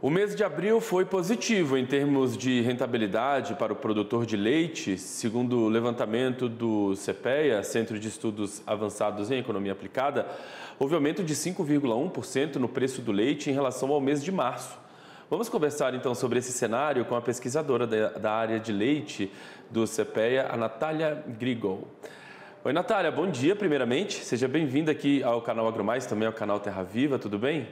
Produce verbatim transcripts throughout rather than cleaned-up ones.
O mês de abril foi positivo em termos de rentabilidade para o produtor de leite, segundo o levantamento do CEPEA, Centro de Estudos Avançados em Economia Aplicada. Houve aumento de cinco vírgula um por cento no preço do leite em relação ao mês de março. Vamos conversar então sobre esse cenário com a pesquisadora da área de leite do CEPEA, a Natália Grigol. Oi, Natália, bom dia primeiramente. Seja bem-vinda aqui ao canal AgroMais, também ao canal Terra Viva, tudo bem?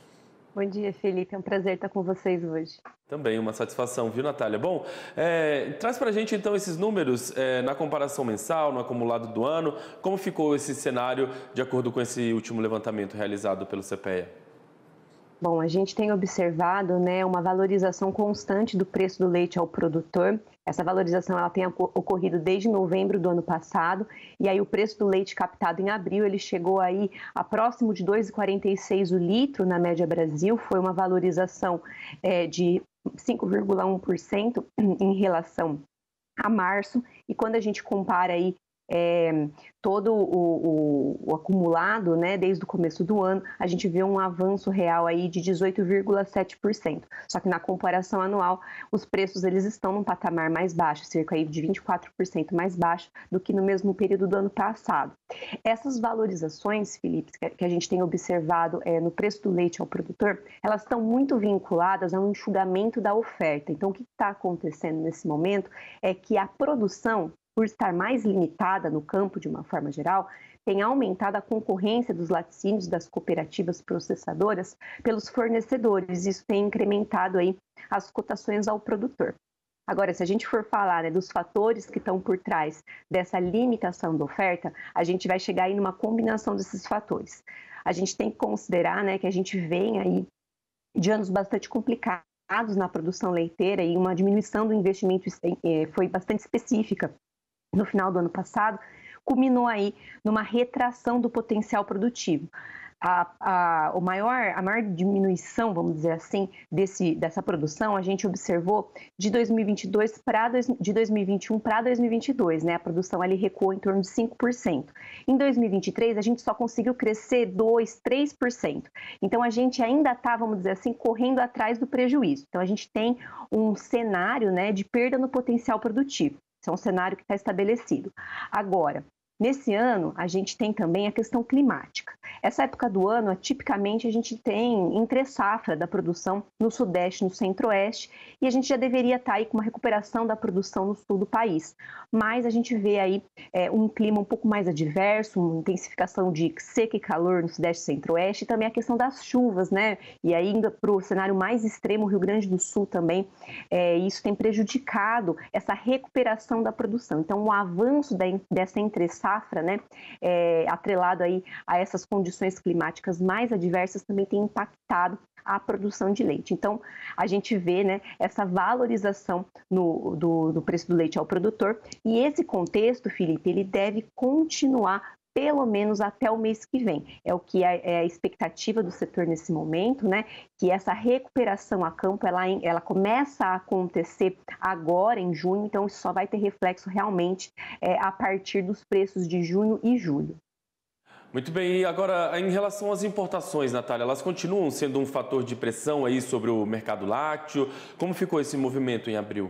Bom dia, Felipe. É um prazer estar com vocês hoje. Também uma satisfação, viu, Natália? Bom, é, traz para a gente então esses números é, na comparação mensal, no acumulado do ano. Como ficou esse cenário de acordo com esse último levantamento realizado pelo CEPEA? Bom, a gente tem observado, né, uma valorização constante do preço do leite ao produtor. Essa valorização ela tem ocorrido desde novembro do ano passado, e aí o preço do leite captado em abril ele chegou aí a próximo de dois reais e quarenta e seis centavos o litro na média Brasil. Foi uma valorização é, de cinco vírgula um por cento em relação a março, e quando a gente compara aí É, todo o, o, o acumulado, né, desde o começo do ano, a gente vê um avanço real aí de dezoito vírgula sete por cento. Só que na comparação anual, os preços eles estão num patamar mais baixo, cerca aí de vinte e quatro por cento mais baixo do que no mesmo período do ano passado. Essas valorizações, Felipe, que a gente tem observado é, no preço do leite ao produtor, elas estão muito vinculadas ao enxugamento da oferta. Então, o que está acontecendo nesse momento é que a produção, por estar mais limitada no campo de uma forma geral, tem aumentado a concorrência dos laticínios das cooperativas processadoras pelos fornecedores. Isso tem incrementado aí as cotações ao produtor. Agora, se a gente for falar, né, dos fatores que estão por trás dessa limitação da oferta, a gente vai chegar aí numa combinação desses fatores. A gente tem que considerar, né, que a gente vem aí de anos bastante complicados na produção leiteira, e uma diminuição do investimento foi bastante específica no final do ano passado, culminou aí numa retração do potencial produtivo. A, a, o maior, a maior diminuição, vamos dizer assim, desse, dessa produção, a gente observou de dois mil e vinte e dois para de dois mil e vinte e um para dois mil e vinte e dois, né? A produção ali recuou em torno de cinco por cento. Em dois mil e vinte e três, a gente só conseguiu crescer dois, três por cento. Então, a gente ainda está, vamos dizer assim, correndo atrás do prejuízo. Então, a gente tem um cenário, né, de perda no potencial produtivo. Esse é um cenário que está estabelecido. Agora, nesse ano, a gente tem também a questão climática. Essa época do ano, tipicamente, a gente tem entre-safra da produção no Sudeste e no Centro-Oeste, e a gente já deveria estar aí com uma recuperação da produção no sul do país. Mas a gente vê aí é, um clima um pouco mais adverso, uma intensificação de seca e calor no Sudeste e Centro-Oeste, e também a questão das chuvas, né? E ainda para o cenário mais extremo, o Rio Grande do Sul também, é, isso tem prejudicado essa recuperação da produção. Então, o avanço da, dessa entre-safra, né, é, atrelado aí a essas condições climáticas mais adversas, também tem impactado a produção de leite. Então, a gente vê, né, essa valorização no, do, do preço do leite ao produtor, e esse contexto, Felipe, ele deve continuar pelo menos até o mês que vem. É o que é, é a expectativa do setor nesse momento, né? Que essa recuperação a campo, ela, ela começa a acontecer agora em junho, então isso só vai ter reflexo realmente é, a partir dos preços de junho e julho. Muito bem, e agora em relação às importações, Natália, elas continuam sendo um fator de pressão aí sobre o mercado lácteo? Como ficou esse movimento em abril?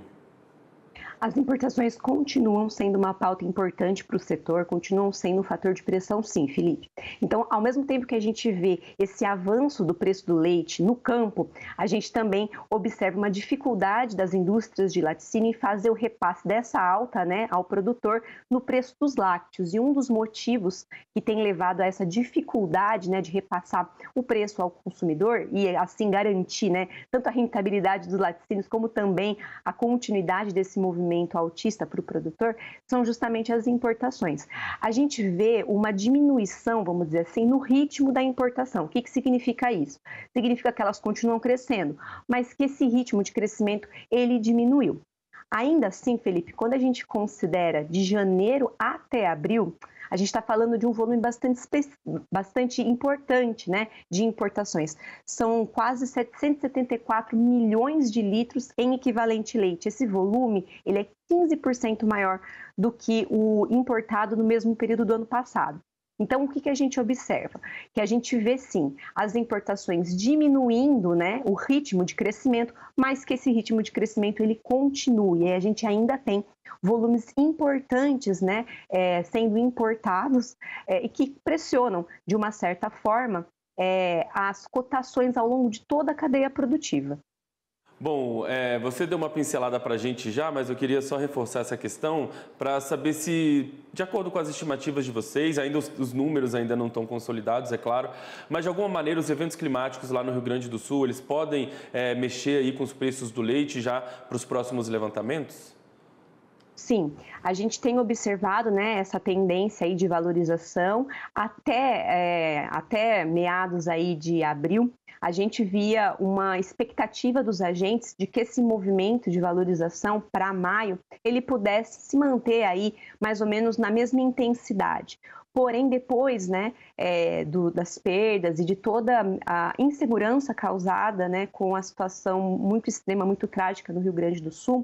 As importações continuam sendo uma pauta importante para o setor, continuam sendo um fator de pressão, sim, Felipe. Então, ao mesmo tempo que a gente vê esse avanço do preço do leite no campo, a gente também observa uma dificuldade das indústrias de laticínio em fazer o repasse dessa alta, né, ao produtor no preço dos lácteos. E um dos motivos que tem levado a essa dificuldade, né, de repassar o preço ao consumidor e assim garantir, né, tanto a rentabilidade dos laticínios como também a continuidade desse movimento altista para o produtor, são justamente as importações. A gente vê uma diminuição, vamos dizer assim, no ritmo da importação. O que, que significa isso? Significa que elas continuam crescendo, mas que esse ritmo de crescimento, ele diminuiu. Ainda assim, Felipe, quando a gente considera de janeiro até abril, a gente está falando de um volume bastante, bastante importante, né, de importações. São quase setecentos e setenta e quatro milhões de litros em equivalente leite. Esse volume ele é quinze por cento maior do que o importado no mesmo período do ano passado. Então, o que, que a gente observa? Que a gente vê, sim, as importações diminuindo, né, o ritmo de crescimento, mas que esse ritmo de crescimento ele continue. E a gente ainda tem volumes importantes, né, é, sendo importados é, e que pressionam, de uma certa forma, é, as cotações ao longo de toda a cadeia produtiva. Bom, é, você deu uma pincelada para a gente já, mas eu queria só reforçar essa questão para saber se, de acordo com as estimativas de vocês, ainda os, os números ainda não estão consolidados, é claro, mas de alguma maneira os eventos climáticos lá no Rio Grande do Sul, eles podem é, mexer aí com os preços do leite já para os próximos levantamentos? Sim, a gente tem observado, né, essa tendência aí de valorização até, é, até meados aí de abril. A gente via uma expectativa dos agentes de que esse movimento de valorização para maio ele pudesse se manter aí mais ou menos na mesma intensidade. Porém, depois, né, é, do, das perdas e de toda a insegurança causada, né, com a situação muito extrema, muito trágica no Rio Grande do Sul,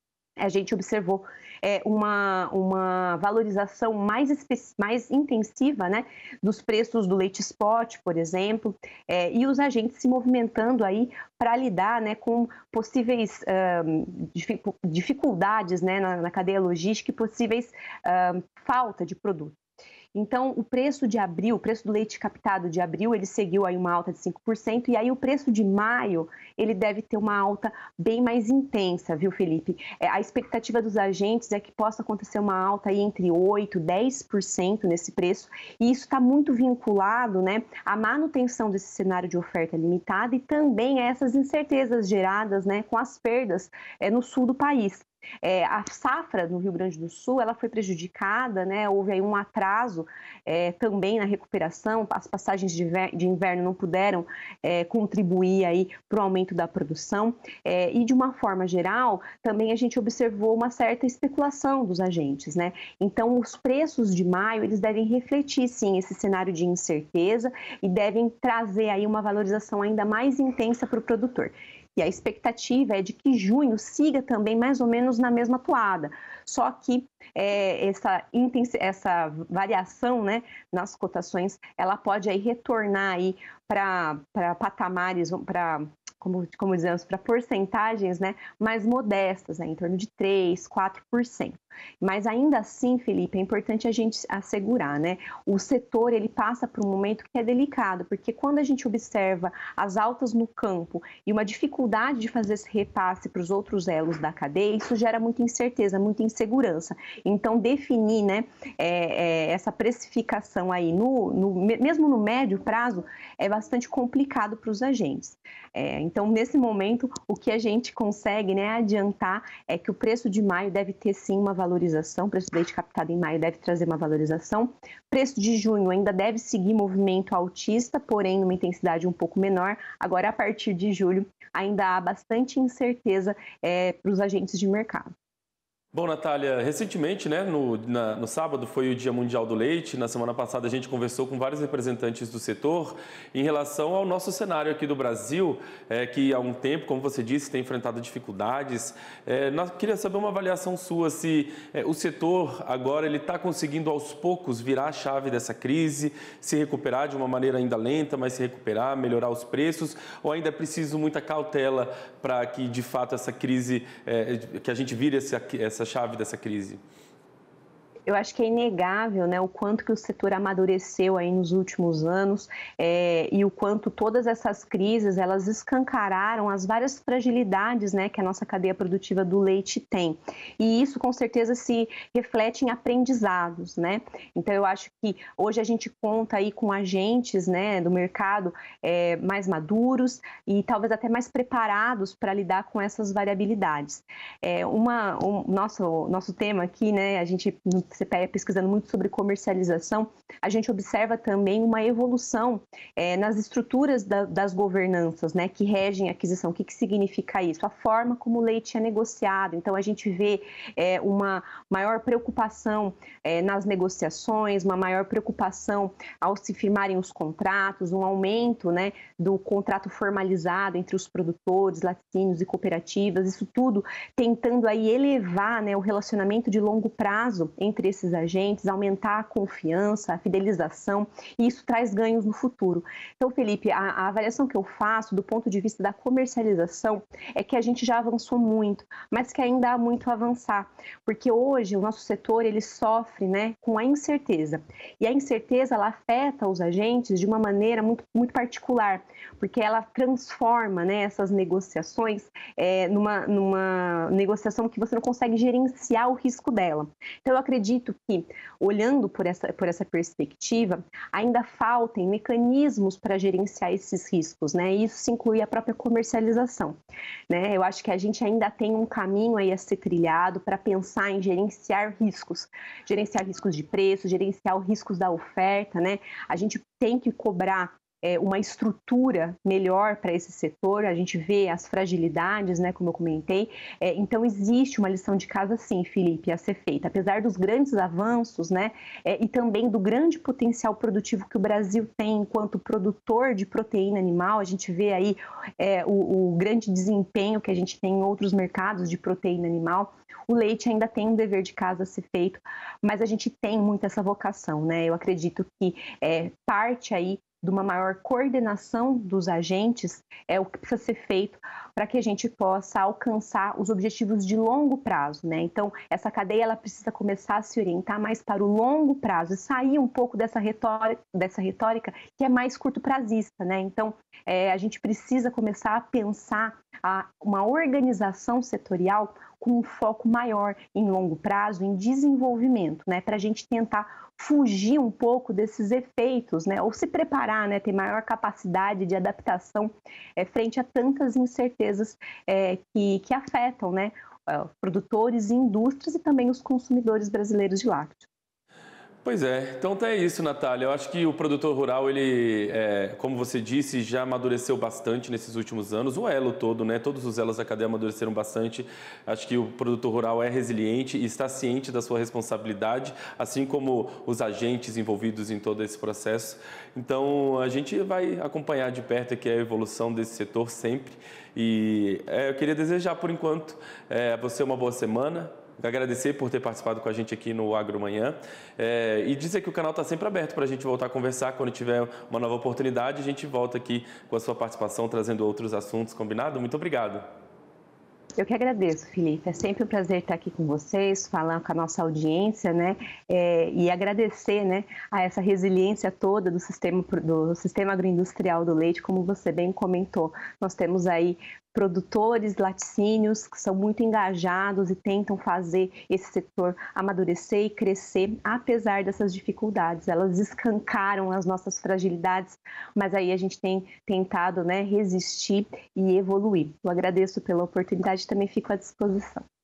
a gente observou é, uma, uma valorização mais, mais intensiva, né, dos preços do leite spot, por exemplo, é, e os agentes se movimentando aí para lidar, né, com possíveis uh, dificuldades, né, na, na cadeia logística e possíveis uh, falta de produto. Então, o preço de abril, o preço do leite captado de abril, ele seguiu aí uma alta de cinco por cento, e aí o preço de maio, ele deve ter uma alta bem mais intensa, viu, Felipe? É, a expectativa dos agentes é que possa acontecer uma alta aí entre oito por cento e dez por cento nesse preço, e isso está muito vinculado, né, à manutenção desse cenário de oferta limitada e também a essas incertezas geradas, né, com as perdas é, no sul do país. É, a safra no Rio Grande do Sul ela foi prejudicada, né? Houve aí um atraso é, também na recuperação, as passagens de, de inverno não puderam é, contribuir aí para o aumento da produção é, e de uma forma geral também a gente observou uma certa especulação dos agentes, né? Então os preços de maio eles devem refletir sim esse cenário de incerteza e devem trazer aí uma valorização ainda mais intensa para o produtor. E a expectativa é de que junho siga também mais ou menos na mesma toada. Só que é, essa, essa variação, né, nas cotações, ela pode aí retornar aí para patamares, para como, como dizemos, para porcentagens, né, mais modestas, né, em torno de três, quatro por cento. Mas ainda assim, Felipe, é importante a gente assegurar, né? O setor ele passa por um momento que é delicado, porque quando a gente observa as altas no campo e uma dificuldade de fazer esse repasse para os outros elos da cadeia, isso gera muita incerteza, muita insegurança. Então, definir, né, é, é, essa precificação aí, no, no, mesmo no médio prazo, é bastante complicado para os agentes. É, então, nesse momento, o que a gente consegue, né, adiantar é que o preço de maio deve ter sim uma valorização, o preço do leite captado em maio deve trazer uma valorização, preço de junho ainda deve seguir movimento altista, porém numa intensidade um pouco menor. Agora, a partir de julho, ainda há bastante incerteza é, para os agentes de mercado. Bom, Natália, recentemente, né, no, na, no sábado foi o Dia Mundial do Leite. Na semana passada a gente conversou com vários representantes do setor em relação ao nosso cenário aqui do Brasil, é, que há um tempo, como você disse, tem enfrentado dificuldades. É, nós queria saber uma avaliação sua, se é, o setor agora ele está conseguindo aos poucos virar a chave dessa crise, se recuperar de uma maneira ainda lenta, mas se recuperar, melhorar os preços, ou ainda é preciso muita cautela para que de fato essa crise, é, que a gente vire essa, essa chave dessa crise? Eu acho que é inegável, né, o quanto que o setor amadureceu aí nos últimos anos é, e o quanto todas essas crises, elas escancararam as várias fragilidades, né, que a nossa cadeia produtiva do leite tem. E isso, com certeza, se reflete em aprendizados, né? Então, eu acho que hoje a gente conta aí com agentes, né, do mercado é, mais maduros e talvez até mais preparados para lidar com essas variabilidades. É, uma, um, nosso, nosso tema aqui, né, a gente... C P E A pesquisando muito sobre comercialização, a gente observa também uma evolução é, nas estruturas da, das governanças, né, que regem a aquisição. O que, que significa isso? A forma como o leite é negociado. Então, a gente vê é, uma maior preocupação é, nas negociações, uma maior preocupação ao se firmarem os contratos, um aumento, né, do contrato formalizado entre os produtores, laticínios e cooperativas, isso tudo tentando aí elevar, né, o relacionamento de longo prazo entre entre esses agentes, aumentar a confiança, a fidelização, e isso traz ganhos no futuro. Então, Felipe, a, a avaliação que eu faço do ponto de vista da comercialização é que a gente já avançou muito, mas que ainda há muito a avançar, porque hoje o nosso setor ele sofre, né, com a incerteza, e a incerteza ela afeta os agentes de uma maneira muito, muito particular, porque ela transforma, né, essas negociações é, numa, numa negociação que você não consegue gerenciar o risco dela. Então, eu acredito que, olhando por essa, por essa perspectiva, ainda faltem mecanismos para gerenciar esses riscos, né? E isso se inclui a própria comercialização, né? Eu acho que a gente ainda tem um caminho aí a ser trilhado para pensar em gerenciar riscos, gerenciar riscos de preço, gerenciar os riscos da oferta, né? A gente tem que cobrar É, uma estrutura melhor para esse setor, a gente vê as fragilidades, né, como eu comentei, é, então existe uma lição de casa sim, Felipe, a ser feita, apesar dos grandes avanços, né, é, e também do grande potencial produtivo que o Brasil tem enquanto produtor de proteína animal, a gente vê aí é, o, o grande desempenho que a gente tem em outros mercados de proteína animal. O leite ainda tem um dever de casa a ser feito, mas a gente tem muito essa vocação, né, eu acredito que é, parte aí de uma maior coordenação dos agentes é o que precisa ser feito para que a gente possa alcançar os objetivos de longo prazo, né? Então, essa cadeia ela precisa começar a se orientar mais para o longo prazo e sair um pouco dessa retórica, dessa retórica que é mais curto prazista, né? Então, é, a gente precisa começar a pensar a, uma organização setorial com um foco maior em longo prazo, em desenvolvimento, né? Para a gente tentar fugir um pouco desses efeitos, né? Ou se preparar, né? Ter maior capacidade de adaptação é, frente a tantas incertezas é, que, que afetam, né? Produtores, indústrias e também os consumidores brasileiros de lácteos. Pois é, então é isso, Natália. Eu acho que o produtor rural, ele, é, como você disse, já amadureceu bastante nesses últimos anos. O elo todo, né? Todos os elos da cadeia amadureceram bastante. Acho que o produtor rural é resiliente e está ciente da sua responsabilidade, assim como os agentes envolvidos em todo esse processo. Então, a gente vai acompanhar de perto aqui a evolução desse setor sempre. E é, eu queria desejar, por enquanto, é, a você uma boa semana. Agradecer por ter participado com a gente aqui no Agromanhã é, e dizer que o canal está sempre aberto para a gente voltar a conversar. Quando tiver uma nova oportunidade, a gente volta aqui com a sua participação, trazendo outros assuntos, combinado? Muito obrigado. Eu que agradeço, Felipe. É sempre um prazer estar aqui com vocês, falando com a nossa audiência, né? É, e agradecer, né, a essa resiliência toda do sistema, do sistema agroindustrial do leite, como você bem comentou. Nós temos aí produtores, laticínios que são muito engajados e tentam fazer esse setor amadurecer e crescer, apesar dessas dificuldades. Elas escancaram as nossas fragilidades, mas aí a gente tem tentado, né, resistir e evoluir. Eu agradeço pela oportunidade e também fico à disposição.